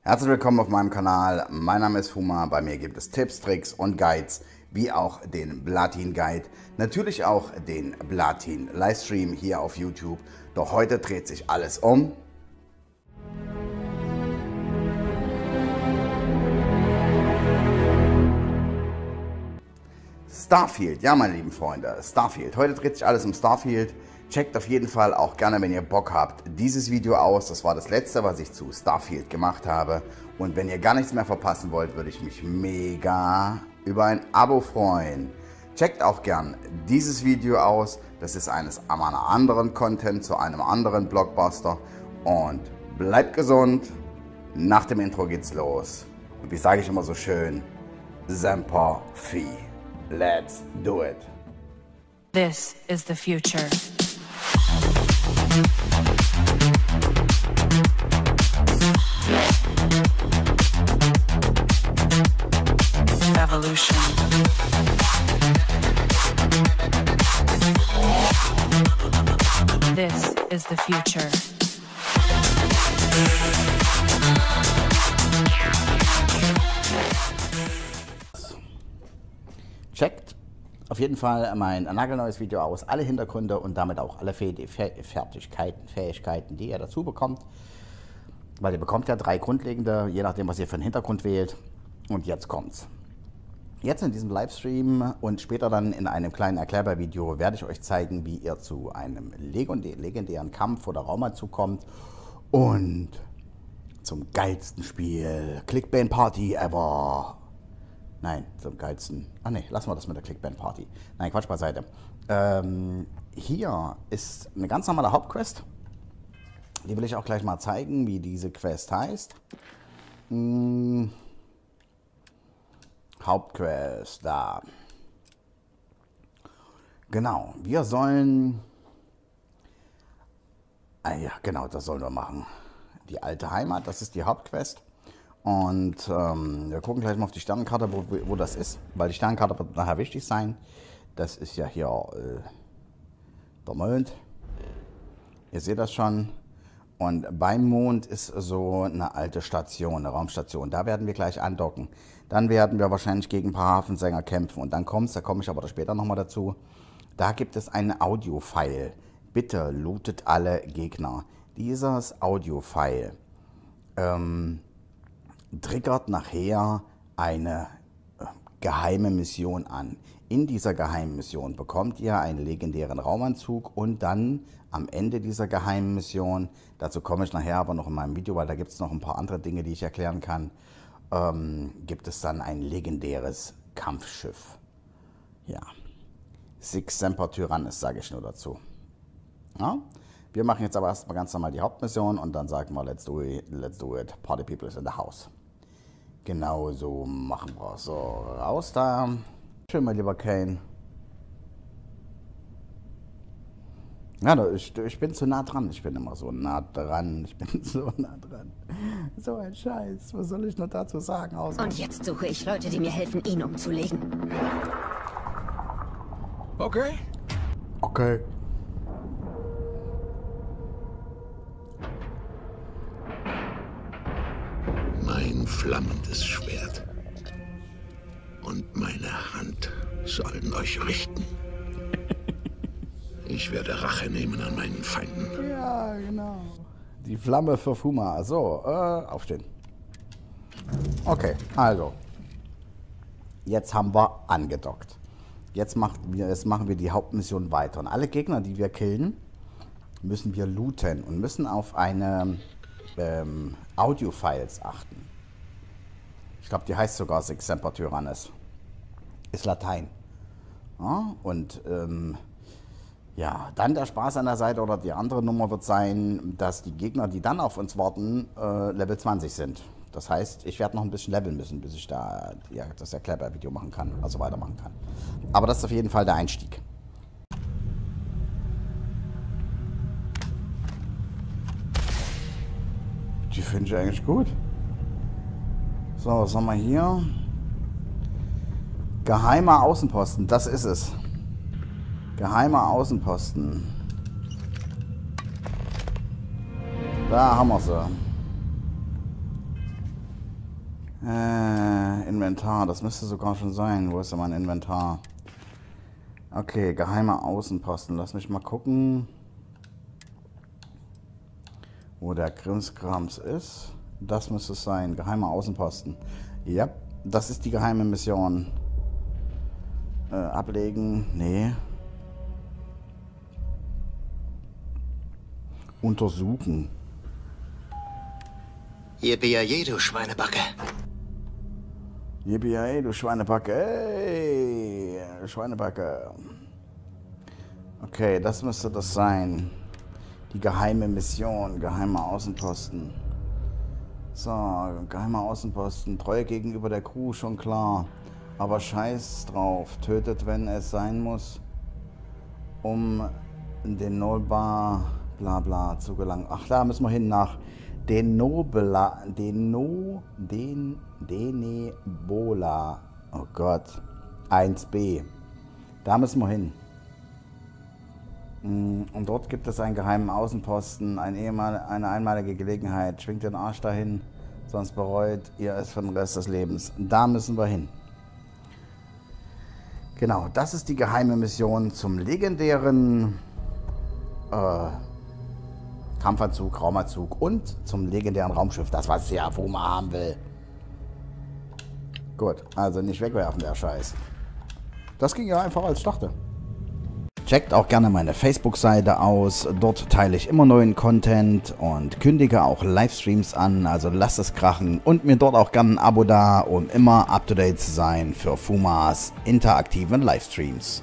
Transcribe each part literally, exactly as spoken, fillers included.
Herzlich willkommen auf meinem Kanal. Mein Name ist Fuma. Bei mir gibt es Tipps, Tricks und Guides, wie auch den Blatin Guide. Natürlich auch den Blatin Livestream hier auf YouTube. Doch heute dreht sich alles um Starfield. Ja, meine lieben Freunde, Starfield. Heute dreht sich alles um Starfield. Checkt auf jeden Fall auch gerne, wenn ihr Bock habt, dieses Video aus. Das war das letzte, was ich zu Starfield gemacht habe. Und wenn ihr gar nichts mehr verpassen wollt, würde ich mich mega über ein Abo freuen. Checkt auch gern dieses Video aus. Das ist eines meiner anderen Content zu einem anderen Blockbuster. Und bleibt gesund. Nach dem Intro geht's los. Und wie sage ich immer so schön, Semper Fi. Let's do it. This is the future. Evolution. This is the future. Checkt auf jeden Fall mein nagelneues Video aus, alle Hintergründe und damit auch alle Fertigkeiten, Fähigkeiten, die ihr dazu bekommt. Weil ihr bekommt ja drei grundlegende, je nachdem, was ihr für einen Hintergrund wählt. Und jetzt kommt's. Jetzt in diesem Livestream und später dann in einem kleinen Erklärbar-Video werde ich euch zeigen, wie ihr zu einem legendären Kampf oder Raumanzug kommt und zum geilsten Spiel Clickbait Party ever. Nein, zum geilsten. Ach ne, lassen wir das mit der Clickbait Party. Nein, Quatsch beiseite. Ähm, hier ist eine ganz normale Hauptquest. Die will ich auch gleich mal zeigen, wie diese Quest heißt. Hm. Hauptquest, da. Genau, wir sollen... Ah ja, genau, das sollen wir machen. Die alte Heimat, das ist die Hauptquest. Und ähm, wir gucken gleich mal auf die Sternenkarte, wo, wo das ist, weil die Sternenkarte wird nachher wichtig sein. Das ist ja hier äh, der Mond. Ihr seht das schon. Und beim Mond ist so eine alte Station, eine Raumstation. Da werden wir gleich andocken. Dann werden wir wahrscheinlich gegen ein paar Hafensänger kämpfen. Und dann kommt es, da komme ich aber später nochmal dazu. Da gibt es einen Audio-File. Bitte lootet alle Gegner. Dieses Audio-File ähm, triggert nachher eine äh, geheime Mission an. In dieser geheimen Mission bekommt ihr einen legendären Raumanzug und dann am Ende dieser geheimen Mission, dazu komme ich nachher aber noch in meinem Video, weil da gibt es noch ein paar andere Dinge, die ich erklären kann, ähm, gibt es dann ein legendäres Kampfschiff. Ja, Six Semper Tyrannis, sage ich nur dazu. Ja? Wir machen jetzt aber erstmal ganz normal die Hauptmission und dann sagen wir, let's do it, let's do it, Party People is in the house. Genau so machen wir. So, raus da. Schön, mein lieber Kane. Ja, ich, ich bin zu nah dran. Ich bin immer so nah dran. Ich bin so nah dran. So ein Scheiß. Was soll ich nur dazu sagen? Außer Und jetzt suche ich Leute, die mir helfen, ihn umzulegen. Okay. Okay. Mein flammendes Schwert und meine Hand sollen euch richten. Ich werde Rache nehmen an meinen Feinden. Ja, genau. Die Flamme für Fuma. So, äh, aufstehen. Okay, also. Jetzt haben wir angedockt. Jetzt, macht, jetzt machen wir die Hauptmission weiter. Und alle Gegner, die wir killen, müssen wir looten und müssen auf eine ähm, Audio-Files achten. Ich glaube, die heißt sogar Six Semper Tyrannis. Ist Latein. Ja, und ähm, ja, dann der Spaß an der Seite oder die andere Nummer wird sein, dass die Gegner, die dann auf uns warten, äh, Level zwanzig sind. Das heißt, ich werde noch ein bisschen leveln müssen, bis ich da ja, das Erklärbar-Video machen kann, also weitermachen kann. Aber das ist auf jeden Fall der Einstieg. Die finde ich eigentlich gut. So, was haben wir hier? Geheimer Außenposten, das ist es. Geheimer Außenposten. Da haben wir sie. Äh, Inventar, das müsste sogar schon sein. Wo ist denn mein Inventar? Okay, geheimer Außenposten. Lass mich mal gucken, wo der Krimskrams ist. Das müsste es sein. Geheimer Außenposten. Ja, das ist die geheime Mission. Äh, ablegen. Nee. Untersuchen. Yippie, du Schweinebacke. Yippie, du Schweinebacke. Ey, Schweinebacke. Okay, das müsste das sein. Die geheime Mission, geheimer Außenposten. So, geheimer Außenposten. Treue gegenüber der Crew, schon klar. Aber scheiß drauf. Tötet, wenn es sein muss, um den Nolbar bla bla zu gelangen. Ach, da müssen wir hin nach Denobela, Deno, Den, Denebola. Oh Gott. eins b. Da müssen wir hin. Und dort gibt es einen geheimen Außenposten, ein ehemal, eine einmalige Gelegenheit. Schwingt den Arsch dahin, sonst bereut ihr es für den Rest des Lebens. Da müssen wir hin. Genau, das ist die geheime Mission zum legendären äh, Kampfanzug, Raumanzug und zum legendären Raumschiff. Das, was der Fuma haben will. Gut, also nicht wegwerfen, der Scheiß. Das ging ja einfach, als ich dachte. Checkt auch gerne meine Facebook-Seite aus. Dort teile ich immer neuen Content und kündige auch Livestreams an. Also lasst es krachen und mir dort auch gerne ein Abo da, um immer up to date zu sein für Fumas interaktiven Livestreams.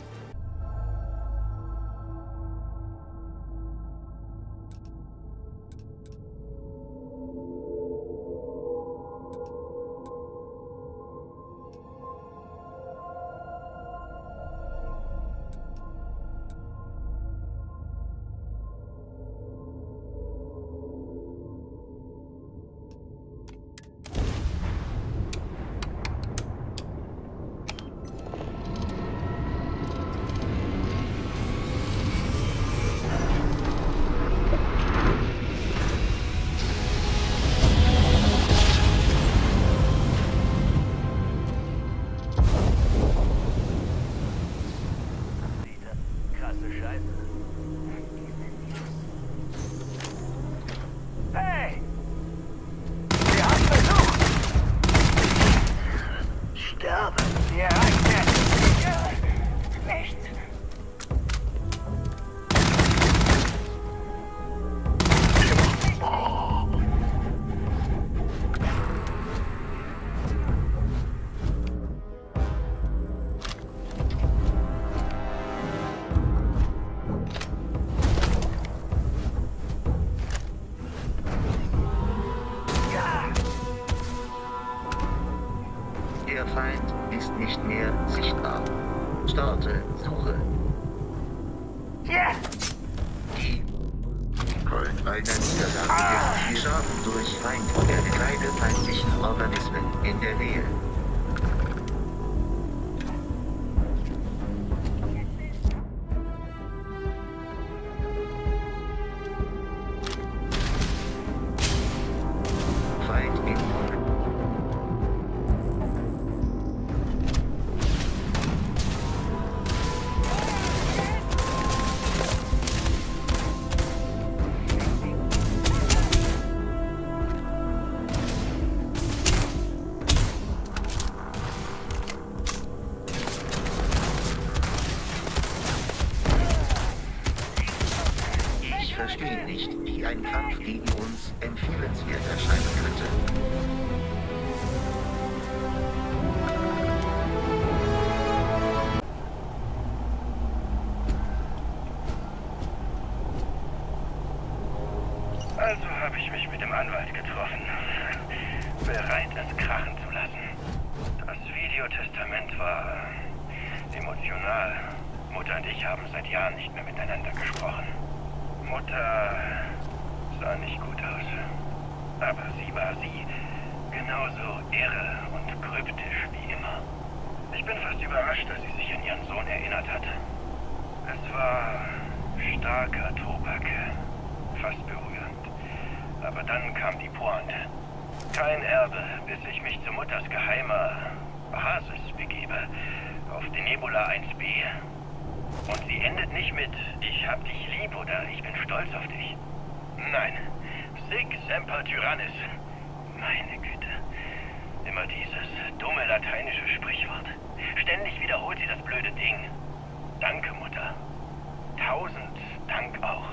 Der Feind ist nicht mehr sichtbar. Starte Suche. Ja! Die Gold einer Niederlage ist geschaffen durch feindliche, kleine feindlichen Organismen in der Nähe. Feind in Ich verstehe nicht, wie ein Kampf gegen uns empfehlenswert erscheinen könnte. Also habe ich mich mit dem Anwalt getroffen. Bereit, es krachen zu lassen. Das Videotestament war emotional. Mutter und ich haben seit Jahren nicht mehr miteinander gesprochen. Mutter sah nicht gut aus. Aber sie war sie. Genauso irre und kryptisch wie immer. Ich bin fast überrascht, dass sie sich an ihren Sohn erinnert hat. Es war starker Tobak. Fast berührend. Aber dann kam die Pointe. Kein Erbe, bis ich mich zu Mutters geheimer Basis begebe. Auf die Nebula eins b. Und sie endet nicht mit ich hab dich lieb oder ich bin stolz auf dich. Nein. Sic semper tyrannis. Meine Güte. Immer dieses dumme lateinische Sprichwort. Ständig wiederholt sie das blöde Ding. Danke, Mutter. Tausend Dank auch.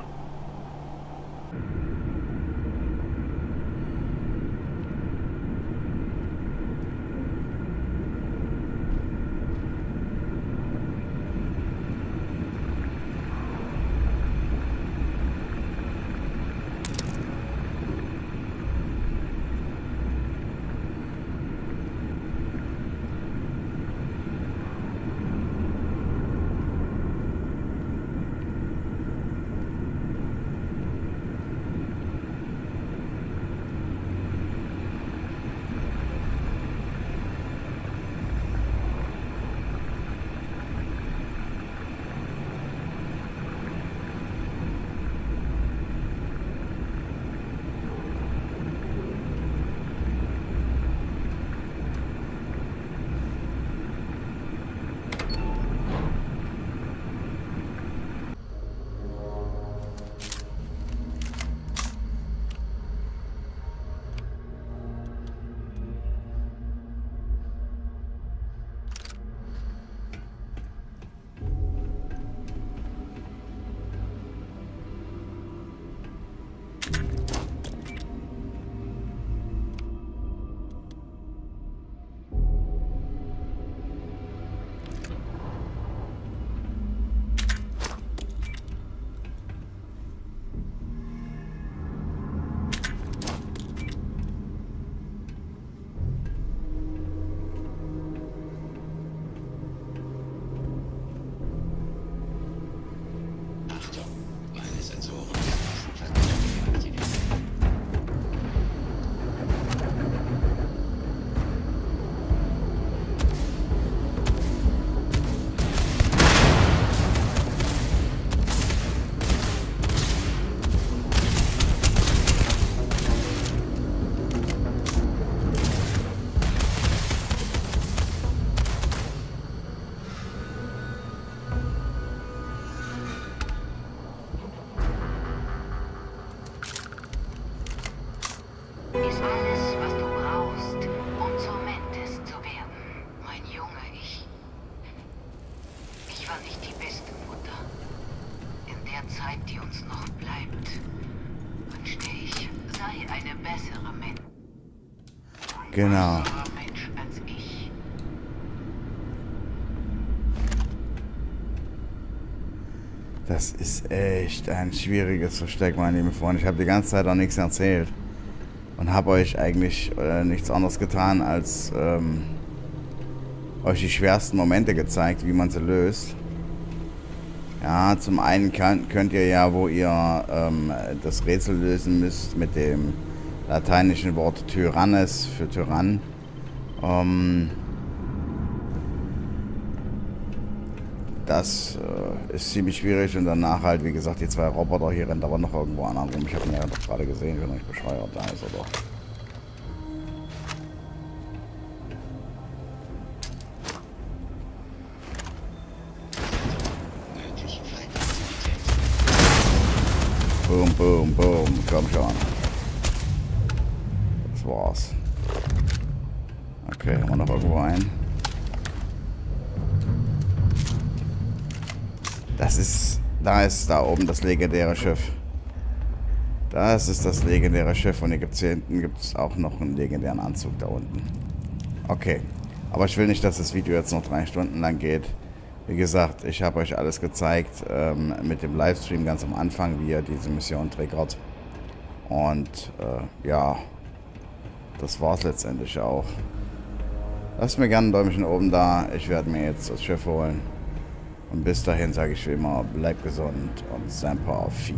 Genau. Das ist echt ein schwieriges Versteck, meine lieben Freunde. Ich habe die ganze Zeit auch nichts erzählt. Und habe euch eigentlich äh, nichts anderes getan, als ähm, euch die schwersten Momente gezeigt, wie man sie löst. Ja, zum einen kann, könnt ihr ja, wo ihr ähm, das Rätsel lösen müsst mit dem lateinischen Wort Tyrannis für Tyrann. Ähm, das äh, ist ziemlich schwierig und danach halt, wie gesagt, die zwei Roboter. Hier rennt aber noch irgendwo einer rum. Ich habe ihn ja doch gerade gesehen, wenn er nicht bescheuert da ist, oder? Boom, boom, boom. Komm schon. Das war's. Okay, haben wir noch irgendwo ein. Das ist... Da ist da oben das legendäre Schiff. Das ist das legendäre Schiff. Und hier gibt's hier hinten gibt's auch noch einen legendären Anzug da unten. Okay. Aber ich will nicht, dass das Video jetzt noch drei Stunden lang geht. Wie gesagt, ich habe euch alles gezeigt ähm, mit dem Livestream ganz am Anfang, wie ihr diese Mission triggert. Und äh, ja, das war's letztendlich auch. Lasst mir gerne ein Däumchen oben da. Ich werde mir jetzt das Schiff holen. Und bis dahin sage ich wie immer, bleibt gesund und Semper Fi.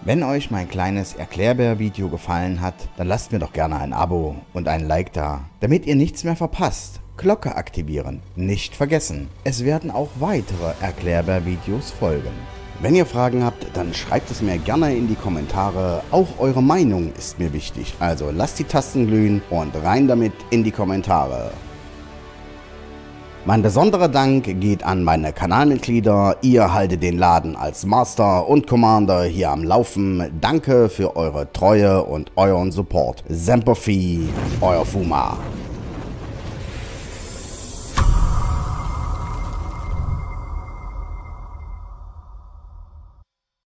Wenn euch mein kleines Erklärbär-Video gefallen hat, dann lasst mir doch gerne ein Abo und ein Like da, damit ihr nichts mehr verpasst. Glocke aktivieren, nicht vergessen. Es werden auch weitere Erklärbär-Videos folgen. Wenn ihr Fragen habt, dann schreibt es mir gerne in die Kommentare. Auch eure Meinung ist mir wichtig. Also lasst die Tasten glühen und rein damit in die Kommentare. Mein besonderer Dank geht an meine Kanalmitglieder. Ihr haltet den Laden als Master und Commander hier am Laufen. Danke für eure Treue und euren Support. Semper Fi, euer Fuma.